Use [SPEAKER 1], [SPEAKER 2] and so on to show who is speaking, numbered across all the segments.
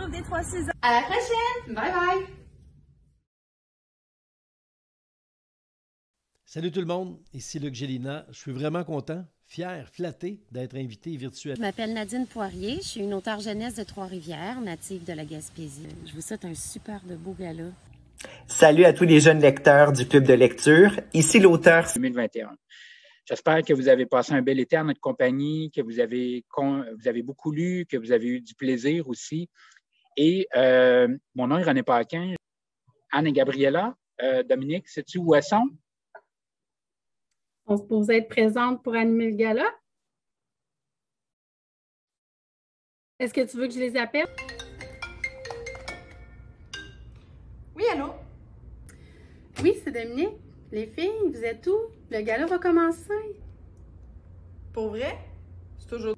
[SPEAKER 1] des 3-6 ans.
[SPEAKER 2] À la prochaine! Bye bye!
[SPEAKER 3] Salut tout le monde, ici Luc Gélina. Je suis vraiment content, fier, flatté d'être invité virtuellement.
[SPEAKER 4] Je m'appelle Nadine Poirier, je suis une auteure jeunesse de Trois-Rivières, native de la Gaspésie. Je vous souhaite un super de beau gala.
[SPEAKER 5] Salut à tous les jeunes lecteurs du Club de lecture. Ici l'auteur
[SPEAKER 6] 2021. J'espère que vous avez passé un bel été en notre compagnie, que vous avez beaucoup lu, que vous avez eu du plaisir aussi. Et mon nom est René Paquin. Anne et Gabriella, Dominique, sais-tu où elles sont?
[SPEAKER 7] On se posait être présente pour animer le gala. Est-ce que tu veux que je les appelle?
[SPEAKER 2] Oui, allô?
[SPEAKER 7] Oui, c'est Dominique. Les filles, vous êtes où? Le gala va commencer.
[SPEAKER 2] Pour vrai? C'est toujours...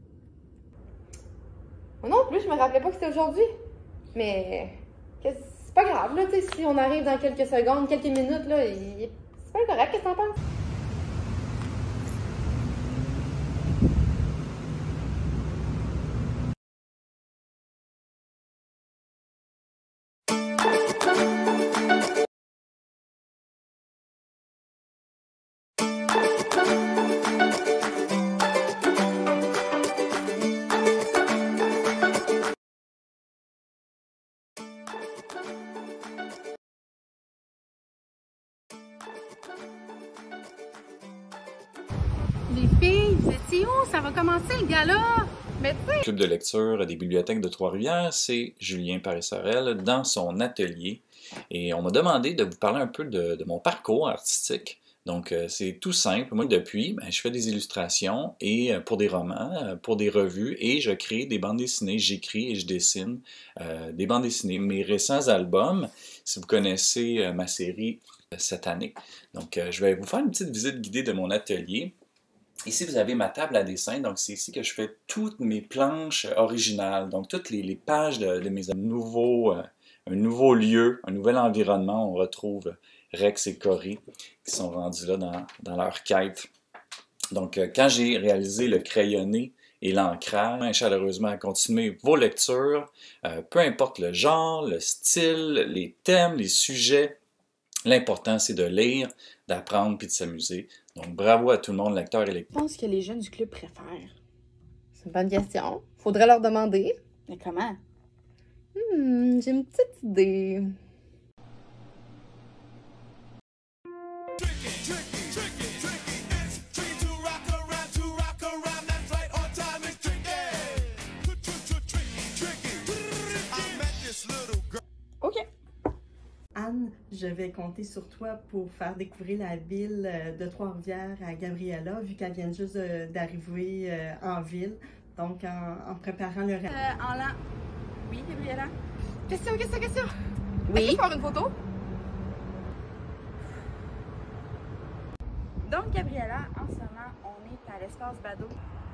[SPEAKER 8] Moi non plus, je me rappelais pas que c'était aujourd'hui. Mais c'est pas grave, là, tu sais, si on arrive dans quelques secondes, quelques minutes, là, c'est pas correct, qu'est-ce que t'en penses?
[SPEAKER 7] Les filles, vous étiez où? Ça va commencer le gala! Mais tu sais...
[SPEAKER 9] Le club de lecture des bibliothèques de Trois-Rivières, c'est Julien Paris-Sorel dans son atelier. Et on m'a demandé de vous parler un peu de mon parcours artistique. Donc, c'est tout simple. Moi, depuis, je fais des illustrations et pour des romans, pour des revues, et je crée des bandes dessinées. J'écris et je dessine des bandes dessinées. Mes récents albums, si vous connaissez ma série cette année. Donc, je vais vous faire une petite visite guidée de mon atelier. Ici, vous avez ma table à dessin, donc c'est ici que je fais toutes mes planches originales, donc toutes les pages de mes un nouveau lieu, un nouvel environnement. On retrouve Rex et Cory qui sont rendus là dans leur quête. Donc, quand j'ai réalisé le crayonné et l'ancrage, chaleureusement à continuer vos lectures, peu importe le genre, le style, les thèmes, les sujets, l'important c'est de lire, d'apprendre puis de s'amuser. Donc, bravo à tout le monde, lecteurs et lecteurs.
[SPEAKER 2] Je pense que les jeunes du club préfèrent.
[SPEAKER 8] C'est une bonne question. Faudrait leur demander.
[SPEAKER 2] Mais comment?
[SPEAKER 8] J'ai une petite idée.
[SPEAKER 2] OK.
[SPEAKER 10] Anne, je vais compter sur toi pour faire découvrir la ville de Trois-Rivières à Gabriella, vu qu'elle vient juste d'arriver en ville. Donc, en préparant le...
[SPEAKER 2] En l'an... Oui, Gabriella?
[SPEAKER 8] Question.
[SPEAKER 2] Oui?
[SPEAKER 8] Peux-tu faire une photo?
[SPEAKER 2] Donc, Gabriella, en ce moment, on est à l'espace Bado.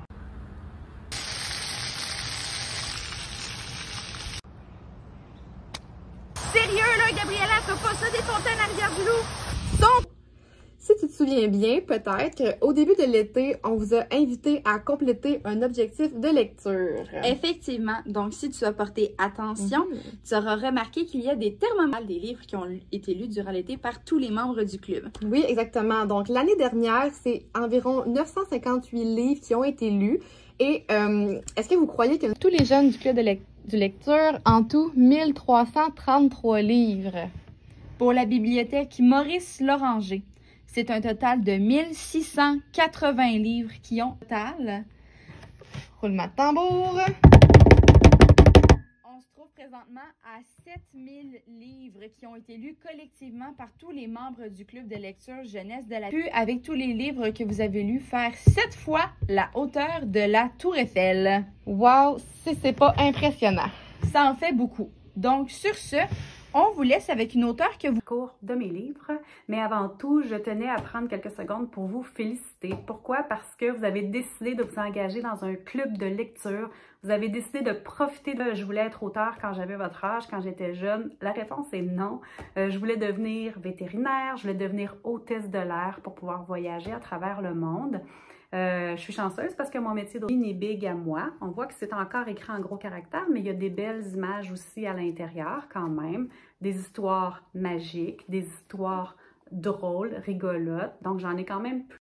[SPEAKER 2] Sérieux, là, Gabriella, t'as pas ça des fontaines à Rivière-du-Loup?
[SPEAKER 8] Donc, si tu te souviens bien, peut-être, au début de l'été, on vous a invité à compléter un objectif de lecture.
[SPEAKER 2] Effectivement. Donc, si tu as porté attention, tu auras remarqué qu'il y a des thermomètres, des livres qui ont été lus durant l'été par tous les membres du club.
[SPEAKER 8] Oui, exactement. Donc, l'année dernière, c'est environ 958 livres qui ont été lus. Et est-ce que vous croyez que tous les jeunes du club de lecture, en tout, 1333 livres?
[SPEAKER 2] Pour la bibliothèque Maurice Loranger, c'est un total de 1680 livres qui ont total.
[SPEAKER 8] Roulement de tambour.
[SPEAKER 2] On se trouve présentement à 7000 livres qui ont été lus collectivement par tous les membres du club de lecture jeunesse de la... Puis avec tous les livres que vous avez lus, faire 7 fois la hauteur de la Tour Eiffel.
[SPEAKER 8] Wow, c'est pas impressionnant.
[SPEAKER 2] Ça en fait beaucoup. Donc sur ce, on vous laisse avec une auteure que vous...
[SPEAKER 11] Cours de mes livres, mais avant tout, je tenais à prendre quelques secondes pour vous féliciter. Pourquoi? Parce que vous avez décidé de vous engager dans un club de lecture. Vous avez décidé de profiter de... Je voulais être auteure quand j'avais votre âge, quand j'étais jeune. La réponse est non. Je voulais devenir vétérinaire, je voulais devenir hôtesse de l'air pour pouvoir voyager à travers le monde. Je suis chanceuse parce que mon métier d'auditrice est big à moi. On voit que c'est encore écrit en gros caractères, mais il y a des belles images aussi à l'intérieur quand même. Des histoires magiques, des histoires drôles, rigolotes. Donc, j'en ai quand même